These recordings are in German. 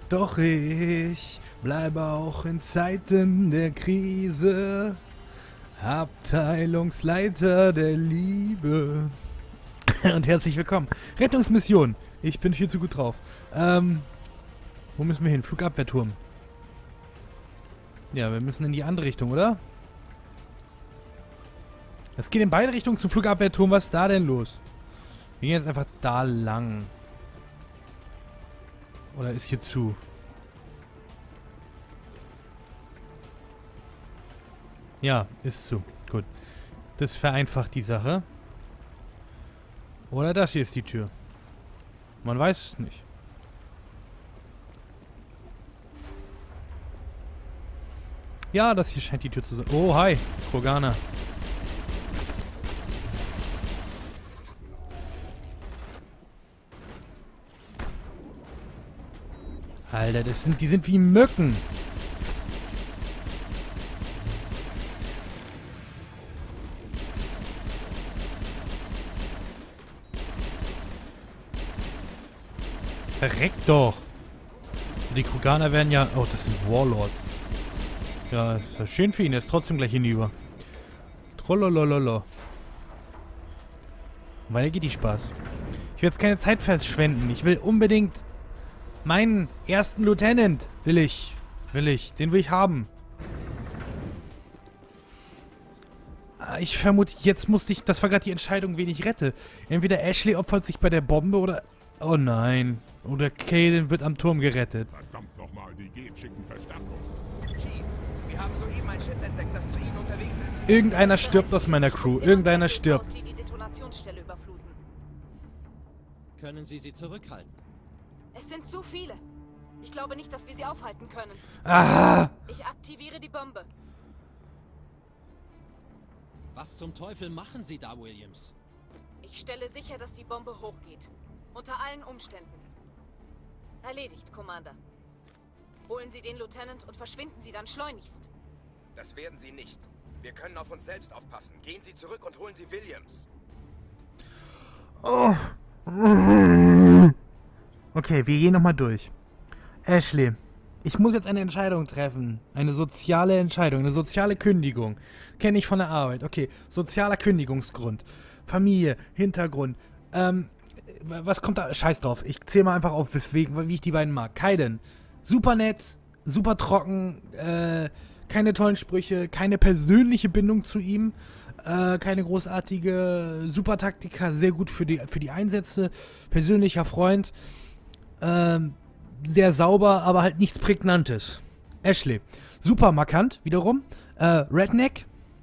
Doch ich bleibe auch in Zeiten der Krise Abteilungsleiter der Liebe. Und herzlich willkommen. Rettungsmission. Ich bin viel zu gut drauf. Wo müssen wir hin? Flugabwehrturm. Ja, wir müssen in die andere Richtung, oder? Es geht in beide Richtungen zum Flugabwehrturm. Was ist da denn los? Wir gehen jetzt einfach da lang. Oder ist hier zu? Ja, ist zu. Gut. Das vereinfacht die Sache. Oder das hier ist die Tür. Man weiß es nicht. Ja, das hier scheint die Tür zu sein. Oh, hi. Kroganer. Alter, die sind wie Mücken. Verreckt doch. Die Kroganer werden ja... Oh, das sind Warlords. Ja, ist ja schön für ihn. Er ist trotzdem gleich hinüber. Trollolololo. Weiter geht die Spaß. Ich will jetzt keine Zeit verschwenden. Ich will unbedingt... Meinen ersten Lieutenant will ich. Den will ich haben. Ich vermute, jetzt musste ich... Das war gerade die Entscheidung, wen ich rette. Entweder Ashley opfert sich bei der Bombe oder... Oh nein. Oder Kayden wird am Turm gerettet. Verdammt nochmal, die geht, schicken Verstärkung. Chief, wir haben soeben ein Schiff entdeckt, das zu Ihnen unterwegs ist. Irgendeiner stirbt aus meiner Crew. Irgendeiner stirbt. Die Detonationsstelle überfluten. Können Sie sie zurückhalten? Es sind zu viele. Ich glaube nicht, dass wir sie aufhalten können. Ah! Ich aktiviere die Bombe. Was zum Teufel machen Sie da, Williams? Ich stelle sicher, dass die Bombe hochgeht. Unter allen Umständen. Erledigt, Commander. Holen Sie den Lieutenant und verschwinden Sie dann schleunigst. Das werden Sie nicht. Wir können auf uns selbst aufpassen. Gehen Sie zurück und holen Sie Williams. Oh. Okay, wir gehen nochmal durch. Ashley, ich muss jetzt eine Entscheidung treffen. Eine soziale Entscheidung, eine soziale Kündigung. Kenne ich von der Arbeit. Okay, sozialer Kündigungsgrund. Familie, Hintergrund. Was kommt da? Scheiß drauf. Ich zähle mal einfach auf, weswegen, wie ich die beiden mag. Kayden. Super nett, super trocken, keine tollen Sprüche, keine persönliche Bindung zu ihm, keine großartige Supertaktiker, sehr gut für die Einsätze, persönlicher Freund, sehr sauber, aber halt nichts Prägnantes. Ashley. Super markant, wiederum. Redneck.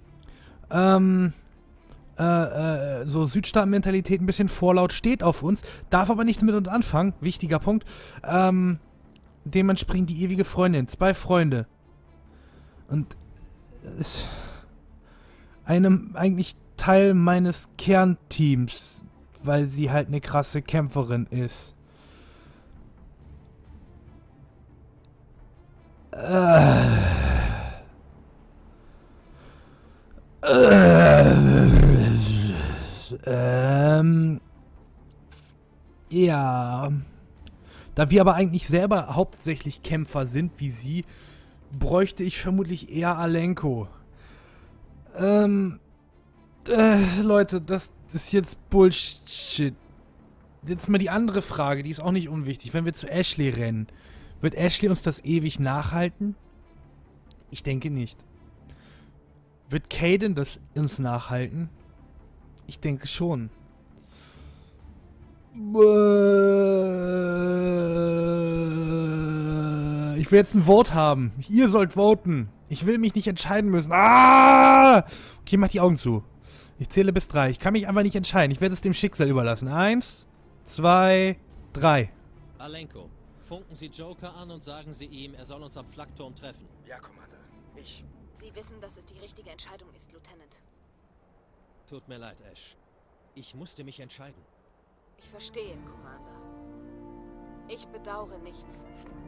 So Südstaaten-Mentalität, ein bisschen vorlaut, steht auf uns, darf aber nichts mit uns anfangen, wichtiger Punkt. Dementsprechend die ewige Freundin, 2 Freunde. Und ist einem eigentlich Teil meines Kernteams, weil sie halt eine krasse Kämpferin ist. Ja. Da wir aber eigentlich selber hauptsächlich Kämpfer sind, wie sie, bräuchte ich vermutlich eher Alenko. Leute, das ist jetzt Bullshit. Jetzt mal die andere Frage, die ist auch nicht unwichtig. Wenn wir zu Ashley rennen, wird Ashley uns das ewig nachhalten? Ich denke nicht. Wird Kayden das uns nachhalten? Ich denke schon. Ich will jetzt ein Vote haben. Ihr sollt voten. Ich will mich nicht entscheiden müssen. Ah! Okay, mach die Augen zu. Ich zähle bis 3. Ich kann mich einfach nicht entscheiden. Ich werde es dem Schicksal überlassen. 1, 2, 3. Alenko, funken Sie Joker an und sagen Sie ihm, er soll uns am Flakturm treffen. Ja, Commander. Sie wissen, dass es die richtige Entscheidung ist, Lieutenant. Tut mir leid, Ash. Ich musste mich entscheiden. Ich verstehe, Commander. Ich bedauere nichts.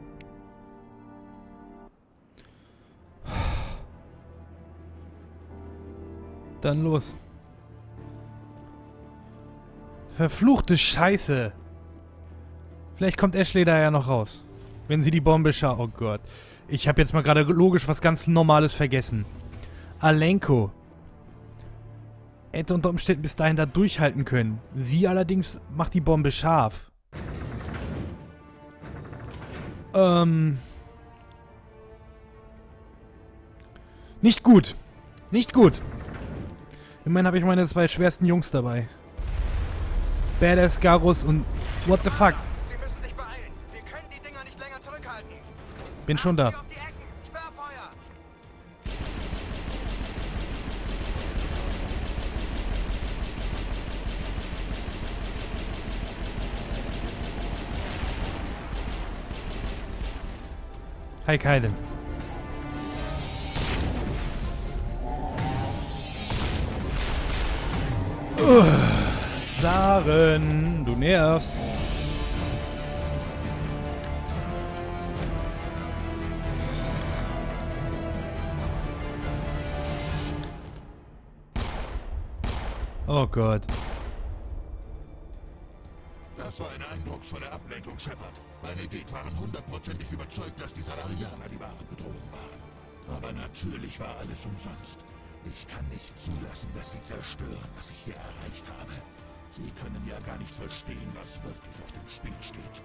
Dann los. Verfluchte Scheiße. Vielleicht kommt Ashley da ja noch raus. Wenn sie die Bombe scharf... Oh Gott. Ich habe jetzt mal gerade logisch was ganz Normales vergessen. Alenko hätte unter Umständen bis dahin da durchhalten können. Sie allerdings macht die Bombe scharf. Nicht gut. Nicht gut. Immerhin habe ich meine 2 schwersten Jungs dabei. Badass Garus und... What the fuck? Sie müssen sich beeilen. Wir können die Dinger nicht länger zurückhalten. Bin schon da. Auf die Ecken. Sperrfeuer. Hi, Kaiden. Saren, du nervst. Oh Gott. Das war eine eindrucksvolle Ablenkung, Shepard. Meine Gate waren 100%ig überzeugt, dass die Salarianer die wahre Bedrohung waren. Aber natürlich war alles umsonst. Ich kann nicht zulassen, dass sie zerstören, was ich hier erreicht habe. Sie können ja gar nicht verstehen, was wirklich auf dem Spiel steht.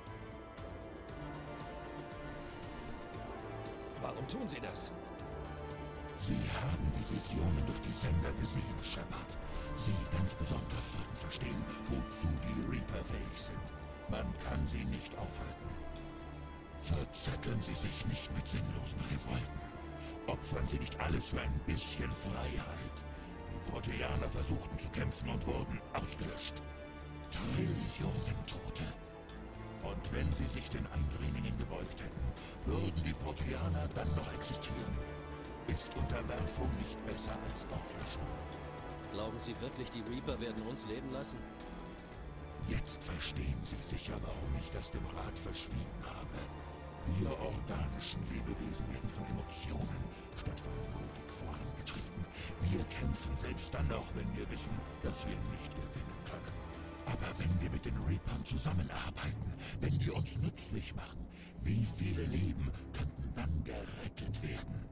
Warum tun Sie das? Sie haben die Visionen durch die Sender gesehen, Shepard. Sie ganz besonders sollten verstehen, wozu die Reaper fähig sind. Man kann sie nicht aufhalten. Verzetteln Sie sich nicht mit sinnlosen Revolten. Opfern Sie nicht alles für ein bisschen Freiheit. Die Proteaner versuchten zu kämpfen und wurden ausgelöscht. Trillionen Tote. Und wenn sie sich den Eindringlingen gebeugt hätten, würden die Proteaner dann noch existieren. Ist Unterwerfung nicht besser als Auslöschung? Glauben Sie wirklich, die Reaper werden uns leben lassen? Jetzt verstehen Sie sicher, warum ich das dem Rat verschwiegen habe. Wir organischen Lebewesen werden von Emotionen statt von Logik vorangetrieben. Wir kämpfen selbst dann noch, wenn wir wissen, dass wir nicht gewinnen können. Aber wenn wir mit den Reapern zusammenarbeiten, wenn wir uns nützlich machen, wie viele Leben könnten dann gerettet werden?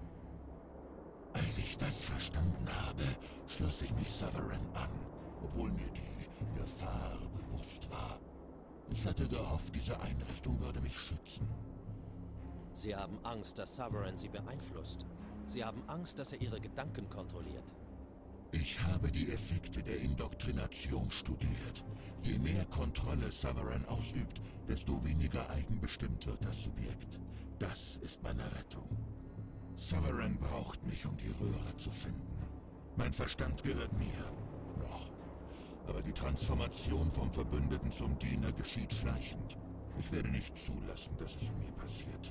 Als ich das verstanden habe, schloss ich mich Sovereign an, obwohl mir die Gefahr bewusst war. Ich hatte gehofft, diese Einrichtung würde mich schützen. Sie haben Angst, dass Sovereign Sie beeinflusst. Sie haben Angst, dass er Ihre Gedanken kontrolliert. Ich habe die Effekte der Indoktrination studiert. Je mehr Kontrolle Sovereign ausübt, desto weniger eigenbestimmt wird das Subjekt. Das ist meine Rettung. Sovereign braucht mich, um die Röhre zu finden. Mein Verstand gehört mir. Noch. Aber die Transformation vom Verbündeten zum Diener geschieht schleichend. Ich werde nicht zulassen, dass es mir passiert.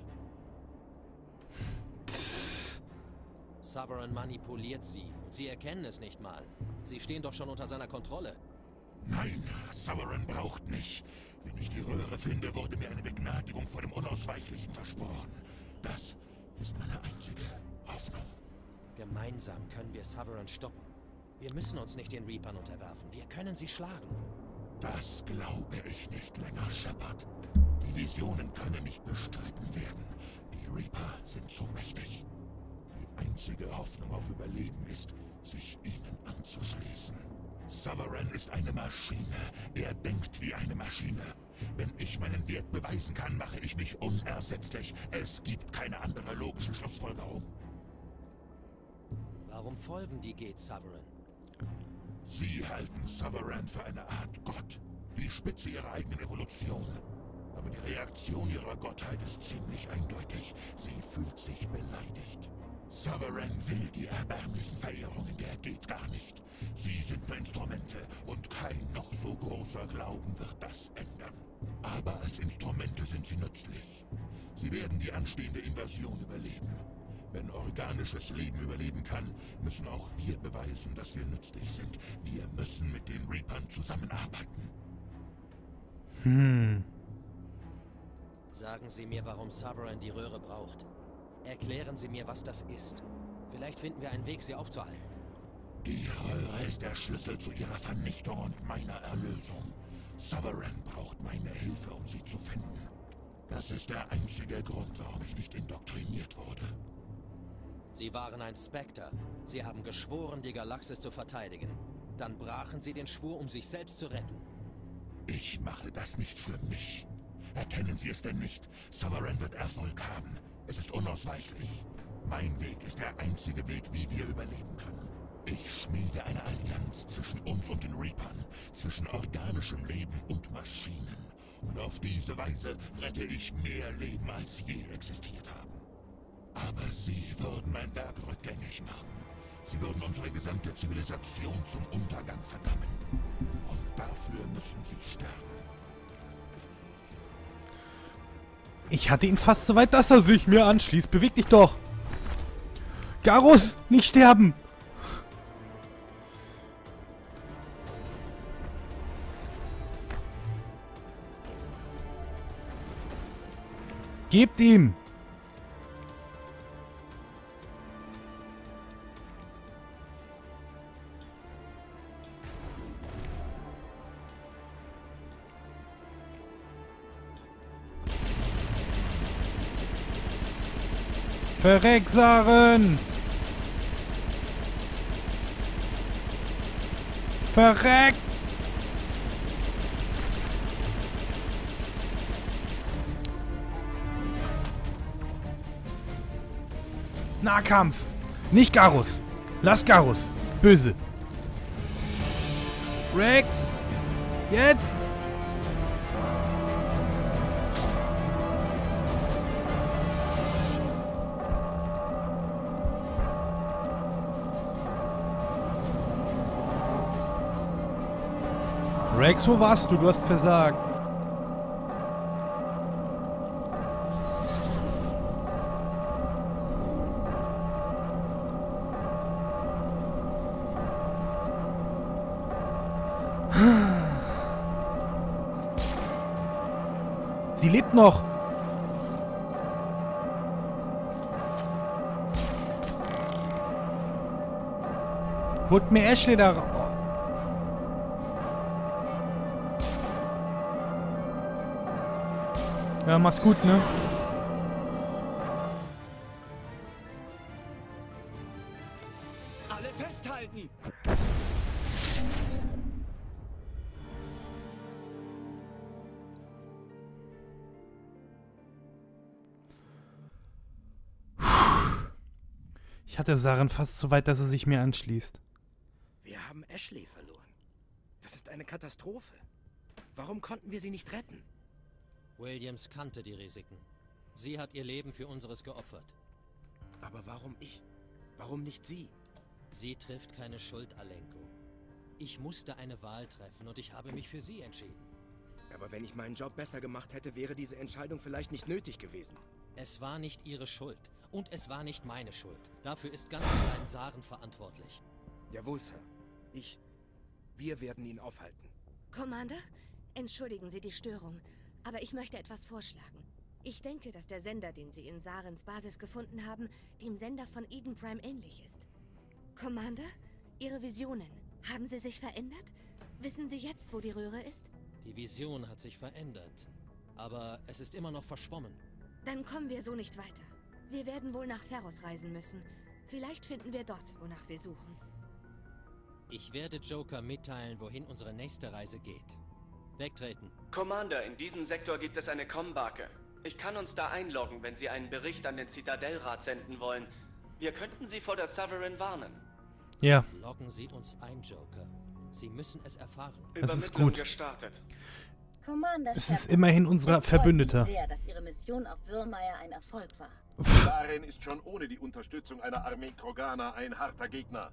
Sovereign manipuliert Sie und Sie erkennen es nicht mal. Sie stehen doch schon unter seiner Kontrolle. Nein, Sovereign braucht mich. Wenn ich die Röhre finde, wurde mir eine Begnadigung vor dem Unausweichlichen versprochen. Das ist meine einzige Hoffnung. Gemeinsam können wir Sovereign stoppen. Wir müssen uns nicht den Reapern unterwerfen. Wir können sie schlagen. Das glaube ich nicht länger, Shepard. Die Visionen können nicht bestritten werden. Die Reaper sind zu mächtig. Die einzige Hoffnung auf Überleben ist, sich ihnen anzuschließen. Sovereign ist eine Maschine. Er denkt wie eine Maschine. Wenn ich meinen Wert beweisen kann, mache ich mich unersetzlich. Es gibt keine andere logische Schlussfolgerung. Warum folgen die Gate Sovereign? Sie halten Sovereign für eine Art Gott. Die Spitze ihrer eigenen Evolution. Aber die Reaktion ihrer Gottheit ist ziemlich eindeutig. Sie fühlt sich beleidigt. Sovereign will die erbärmlichen Verehrungen der Gate gar nicht. Sie sind nur Instrumente und kein noch so großer Glauben wird das ändern. Aber als Instrumente sind sie nützlich. Sie werden die anstehende Invasion überleben. Wenn organisches Leben überleben kann, müssen auch wir beweisen, dass wir nützlich sind. Wir müssen mit den Reapern zusammenarbeiten. Sagen Sie mir, warum Sovereign die Röhre braucht. Erklären Sie mir, was das ist. Vielleicht finden wir einen Weg, sie aufzuhalten. Die Röhre ist der Schlüssel zu ihrer Vernichtung und meiner Erlösung. Sovereign braucht meine Hilfe, um sie zu finden. Das ist der einzige Grund, warum ich nicht indoktriniert wurde. Sie waren ein Spectre. Sie haben geschworen, die Galaxis zu verteidigen. Dann brachen sie den Schwur, um sich selbst zu retten. Ich mache das nicht für mich. Erkennen Sie es denn nicht? Sovereign wird Erfolg haben. Es ist unausweichlich. Mein Weg ist der einzige Weg, wie wir überleben können. Ich schmiede eine Allianz zwischen uns und den Reapern, zwischen organischem Leben und Maschinen. Und auf diese Weise rette ich mehr Leben, als je existiert haben. Aber Sie würden mein Werk rückgängig machen. Sie würden unsere gesamte Zivilisation zum Untergang verdammen. Und dafür müssen Sie sterben. Ich hatte ihn fast so weit, dass er sich mir anschließt. Beweg dich doch! Garrus, nicht sterben! Gebt ihm! Verreck, Saren! Verreck! Nahkampf! Nicht Garrus! Lass Garrus! Böse! Rex! Jetzt! Rex, wo warst du? Du hast versagt. Sie lebt noch. Holt mir Ashley da raus. Ja, mach's gut, ne? Alle festhalten! Ich hatte Saren fast so weit, dass er sich mir anschließt. Wir haben Ashley verloren. Das ist eine Katastrophe. Warum konnten wir sie nicht retten? Williams kannte die Risiken. Sie hat ihr Leben für unseres geopfert. Aber warum ich? Warum nicht sie? Sie trifft keine Schuld, Alenko. Ich musste eine Wahl treffen und ich habe mich für sie entschieden. Aber wenn ich meinen Job besser gemacht hätte, wäre diese Entscheidung vielleicht nicht nötig gewesen. Es war nicht ihre Schuld. Und es war nicht meine Schuld. Dafür ist ganz allein Saren verantwortlich. Jawohl, Sir. Wir werden ihn aufhalten. Commander, entschuldigen Sie die Störung, aber ich möchte etwas vorschlagen. Ich denke, dass der Sender, den Sie in Sarens Basis gefunden haben, dem Sender von Eden Prime ähnlich ist. Commander, Ihre Visionen, haben sie sich verändert? Wissen Sie jetzt, wo die Röhre ist? Die Vision hat sich verändert. Aber es ist immer noch verschwommen. Dann kommen wir so nicht weiter. Wir werden wohl nach Ferros reisen müssen. Vielleicht finden wir dort, wonach wir suchen. Ich werde Joker mitteilen, wohin unsere nächste Reise geht. Wegtreten. Commander, in diesem Sektor gibt es eine Kommbarke. Ich kann uns da einloggen, wenn Sie einen Bericht an den Zitadellrat senden wollen. Wir könnten Sie vor der Sovereign warnen. Ja. Loggen Sie uns ein, Joker. Sie müssen es erfahren. Das ist Übermittlung gut. gestartet. Commander Es Shepard, ist immerhin unser es freut Verbündeter. mich sehr, dass Ihre Mission auf Würmeier ein Erfolg war. Saren ist schon ohne die Unterstützung einer Armee Kroganer ein harter Gegner.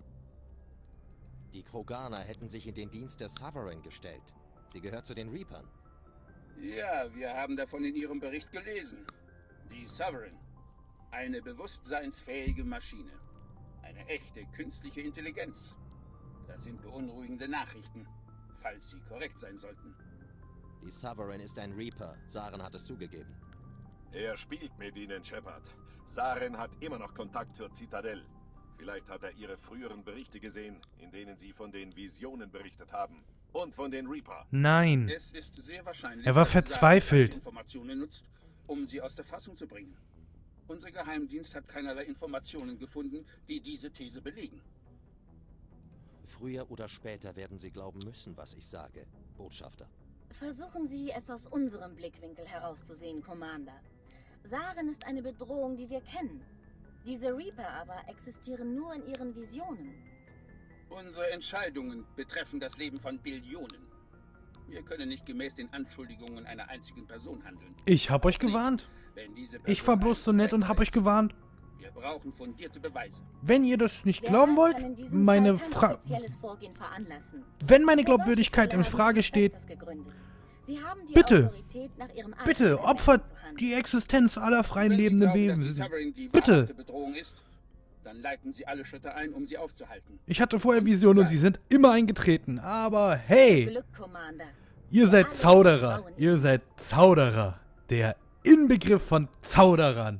Die Kroganer hätten sich in den Dienst der Sovereign gestellt. Sie gehört zu den Reapern. Ja, wir haben davon in Ihrem Bericht gelesen. Die Sovereign. Eine bewusstseinsfähige Maschine. Eine echte künstliche Intelligenz. Das sind beunruhigende Nachrichten, falls sie korrekt sein sollten. Die Sovereign ist ein Reaper. Saren hat es zugegeben. Er spielt mit ihnen, Shepard. Saren hat immer noch Kontakt zur Zitadelle. Vielleicht hat er ihre früheren Berichte gesehen, in denen sie von den Visionen berichtet haben. Und von den Reaper. Nein. Es ist sehr wahrscheinlich, Er war dass Saren verzweifelt. solche Informationen nutzt, um sie aus der Fassung zu bringen. Unser Geheimdienst hat keinerlei Informationen gefunden, die diese These belegen. Früher oder später werden Sie glauben müssen, was ich sage, Botschafter. Versuchen Sie, es aus unserem Blickwinkel herauszusehen, Commander. Saren ist eine Bedrohung, die wir kennen. Diese Reaper aber existieren nur in ihren Visionen. Unsere Entscheidungen betreffen das Leben von Billionen. Wir können nicht gemäß den Anschuldigungen einer einzigen Person handeln. Ich hab euch gewarnt. Ich war bloß so nett und hab euch gewarnt. Wir brauchen fundierte Beweise. Wenn ihr das nicht glauben wollt, meine Frage... Wenn meine Glaubwürdigkeit in Frage steht, bitte, opfert die Existenz aller freien lebenden Wesen. Bitte. Dann leiten Sie alle Schritte ein, um sie aufzuhalten. Ich hatte vorher Visionen und sie sind immer eingetreten. Aber hey, ihr seid Zauderer. Ihr seid Zauderer. Der Inbegriff von Zauderern.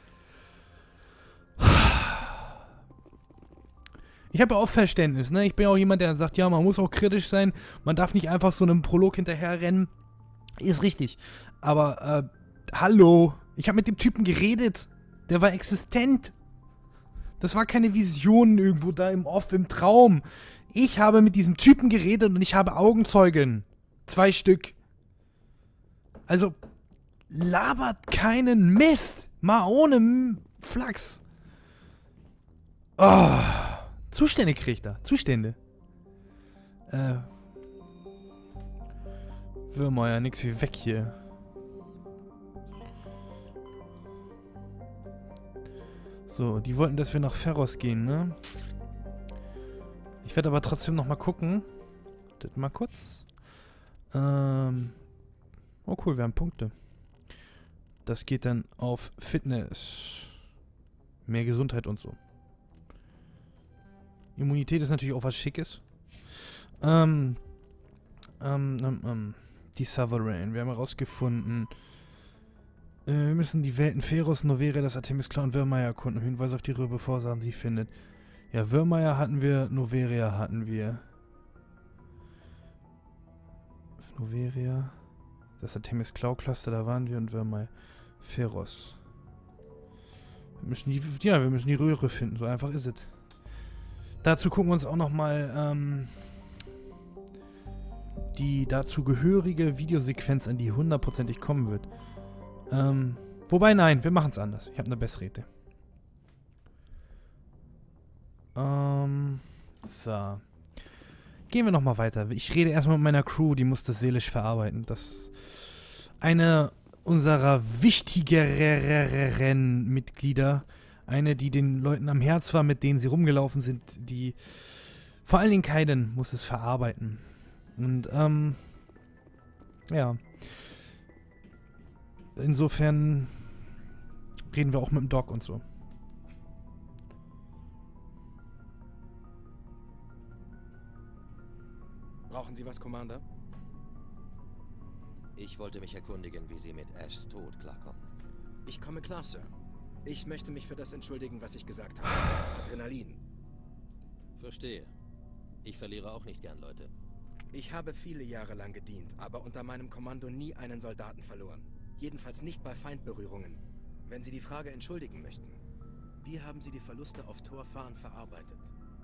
Ich habe ja auch Verständnis, ne? Ich bin ja auch jemand, der sagt, ja, man muss auch kritisch sein. Man darf nicht einfach so einem Prolog hinterherrennen. Ist richtig. Aber, hallo. Ich habe mit dem Typen geredet. Der war existent. Das war keine Vision irgendwo da im Off, im Traum. Ich habe mit diesem Typen geredet und ich habe Augenzeugen. 2 Stück. Also, labert keinen Mist. Mal ohne Flachs. Oh. Zustände kriegt er. Zustände. Würmer, nix wie weg hier. So, die wollten, dass wir nach Ferros gehen, ne? Ich werde aber trotzdem noch mal gucken. Wartet mal kurz. Oh cool, wir haben Punkte. Das geht dann auf Fitness. Mehr Gesundheit und so. Immunität ist natürlich auch was Schickes. Die Sovereign. Wir haben herausgefunden, wir müssen die Welten Ferros, Noveria, das Artemis-Klar und Virmire erkunden. Hinweis auf die Röhre, bevor Saren sie findet. Ja, Virmire hatten wir, Noveria hatten wir. Noveria. Das Artemis-Klau-Cluster, da waren wir und Virmire. Ferros. Wir müssen die Röhre finden, so einfach ist es. Dazu gucken wir uns auch nochmal die dazu gehörige Videosequenz an, die hundertprozentig kommen wird. Wobei, nein, wir machen es anders. Ich habe eine bessere Idee. So. Gehen wir nochmal weiter. Ich rede erstmal mit meiner Crew, die muss das seelisch verarbeiten. Das eine unserer wichtigeren Mitglieder, eine, die den Leuten am Herz war, mit denen sie rumgelaufen sind, die vor allen Dingen Kaiden muss es verarbeiten. Und, ja. Insofern reden wir auch mit dem Doc und so. Brauchen Sie was, Commander? Ich wollte mich erkundigen, wie Sie mit Ashs Tod klarkommen. Ich komme klar, Sir. Ich möchte mich für das entschuldigen, was ich gesagt habe. Adrenalin. Verstehe. Ich verliere auch nicht gern Leute. Ich habe viele Jahre lang gedient, aber unter meinem Kommando nie einen Soldaten verloren. Jedenfalls nicht bei Feindberührungen. Wenn Sie die Frage entschuldigen möchten. Wie haben Sie die Verluste auf Tor Farn verarbeitet?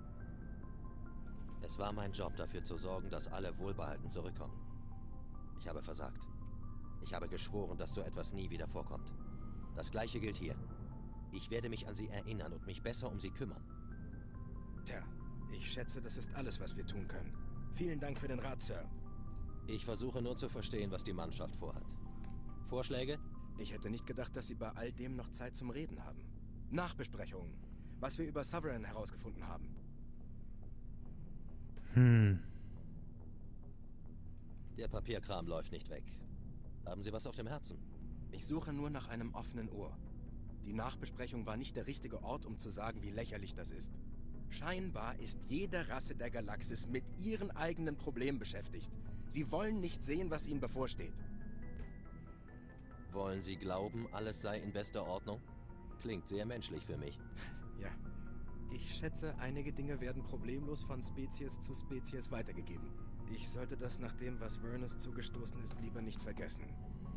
Es war mein Job, dafür zu sorgen, dass alle wohlbehalten zurückkommen. Ich habe versagt. Ich habe geschworen, dass so etwas nie wieder vorkommt. Das Gleiche gilt hier. Ich werde mich an Sie erinnern und mich besser um Sie kümmern. Tja, ich schätze, das ist alles, was wir tun können. Vielen Dank für den Rat, Sir. Ich versuche nur zu verstehen, was die Mannschaft vorhat. Vorschläge? Ich hätte nicht gedacht, dass Sie bei all dem noch Zeit zum Reden haben. Nachbesprechungen. Was wir über Sovereign herausgefunden haben. Der Papierkram läuft nicht weg. Haben Sie was auf dem Herzen? Ich suche nur nach einem offenen Ohr. Die Nachbesprechung war nicht der richtige Ort, um zu sagen, wie lächerlich das ist. Scheinbar ist jede Rasse der Galaxis mit ihren eigenen Problemen beschäftigt. Sie wollen nicht sehen, was ihnen bevorsteht. Wollen Sie glauben, alles sei in bester Ordnung? Klingt sehr menschlich für mich. Ja. Ich schätze, einige Dinge werden problemlos von Spezies zu Spezies weitergegeben. Ich sollte das nach dem, was Vernus zugestoßen ist, lieber nicht vergessen.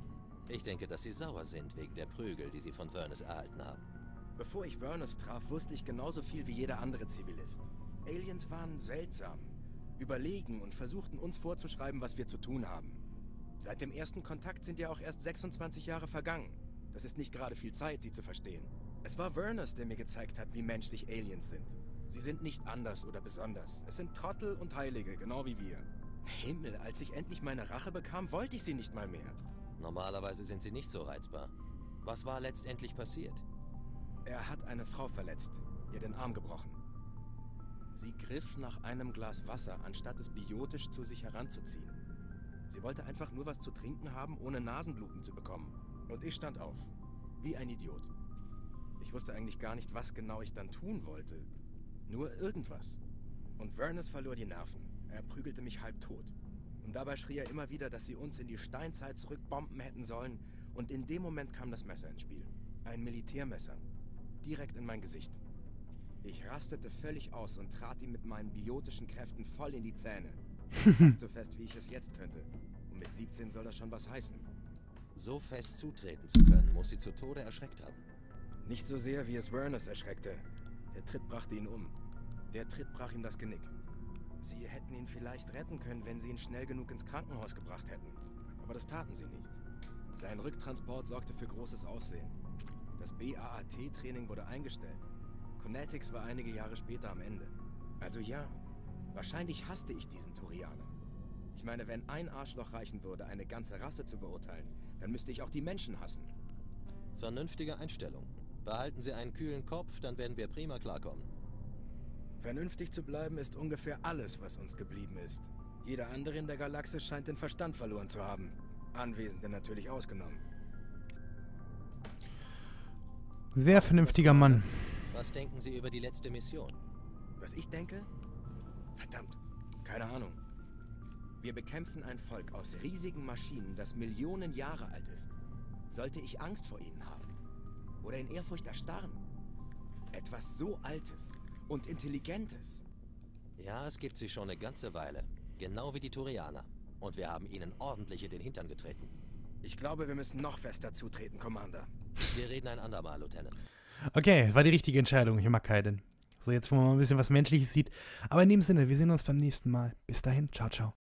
Ich denke, dass sie sauer sind wegen der Prügel, die sie von Vernus erhalten haben. Bevor ich Vernus traf, wusste ich genauso viel wie jeder andere Zivilist. Aliens waren seltsam, überlegen und versuchten uns vorzuschreiben, was wir zu tun haben. Seit dem ersten Kontakt sind ja auch erst 26 Jahre vergangen. Das ist nicht gerade viel Zeit, sie zu verstehen. Es war Vernus, der mir gezeigt hat, wie menschlich Aliens sind. Sie sind nicht anders oder besonders. Es sind Trottel und Heilige, genau wie wir. Himmel, als ich endlich meine Rache bekam, wollte ich sie nicht mal mehr. Normalerweise sind sie nicht so reizbar. Was war letztendlich passiert? Er hat eine Frau verletzt, ihr den Arm gebrochen. Sie griff nach einem Glas Wasser, anstatt es biotisch zu sich heranzuziehen. Sie wollte einfach nur was zu trinken haben, ohne Nasenbluten zu bekommen. Und ich stand auf, wie ein Idiot. Ich wusste eigentlich gar nicht, was genau ich dann tun wollte. Nur irgendwas. Und Vernus verlor die Nerven. Er prügelte mich halbtot. Und dabei schrie er immer wieder, dass sie uns in die Steinzeit zurückbomben hätten sollen. Und in dem Moment kam das Messer ins Spiel. Ein Militärmesser. Direkt in mein Gesicht. Ich rastete völlig aus und trat ihm mit meinen biotischen Kräften voll in die Zähne. Fast so fest, wie ich es jetzt könnte. Und mit 17 soll das schon was heißen. So fest zutreten zu können, muss sie zu Tode erschreckt haben. Nicht so sehr, wie es Vernus erschreckte. Der Tritt brachte ihn um. Der Tritt brach ihm das Genick. Sie hätten ihn vielleicht retten können, wenn sie ihn schnell genug ins Krankenhaus gebracht hätten. Aber das taten sie nicht. Sein Rücktransport sorgte für großes Aufsehen. Das BAAT-Training wurde eingestellt. Conetics war einige Jahre später am Ende. Also ja, wahrscheinlich hasste ich diesen Turianer. Ich meine, wenn ein Arschloch reichen würde, eine ganze Rasse zu beurteilen, dann müsste ich auch die Menschen hassen. Vernünftige Einstellung. Behalten Sie einen kühlen Kopf, dann werden wir prima klarkommen. Vernünftig zu bleiben ist ungefähr alles, was uns geblieben ist. Jeder andere in der Galaxis scheint den Verstand verloren zu haben. Anwesende natürlich ausgenommen. Sehr vernünftiger Mann. Was denken Sie über die letzte Mission? Was ich denke? Verdammt, keine Ahnung. Wir bekämpfen ein Volk aus riesigen Maschinen, das Millionen Jahre alt ist. Sollte ich Angst vor ihnen haben? Oder in Ehrfurcht erstarren? Etwas so Altes und Intelligentes. Ja, es gibt sie schon eine ganze Weile. Genau wie die Turianer. Und wir haben ihnen ordentlich in den Hintern getreten. Ich glaube, wir müssen noch fester zutreten, Commander. Wir reden ein andermal, Lieutenant. Okay, war die richtige Entscheidung. Ich mag Kaiden. So, jetzt, wo man mal ein bisschen was Menschliches sieht. Aber in dem Sinne, wir sehen uns beim nächsten Mal. Bis dahin, ciao, ciao.